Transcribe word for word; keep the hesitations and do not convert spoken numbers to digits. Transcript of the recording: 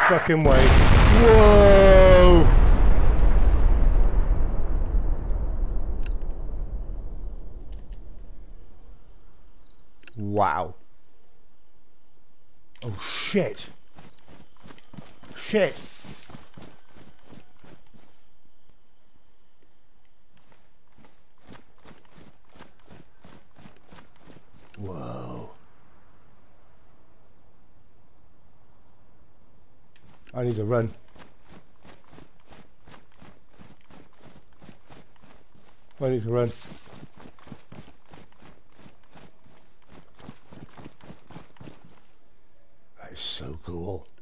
fucking way. Whoa! Wow. Oh shit. Shit. Whoa. I need to run. I need to run. That is so cool.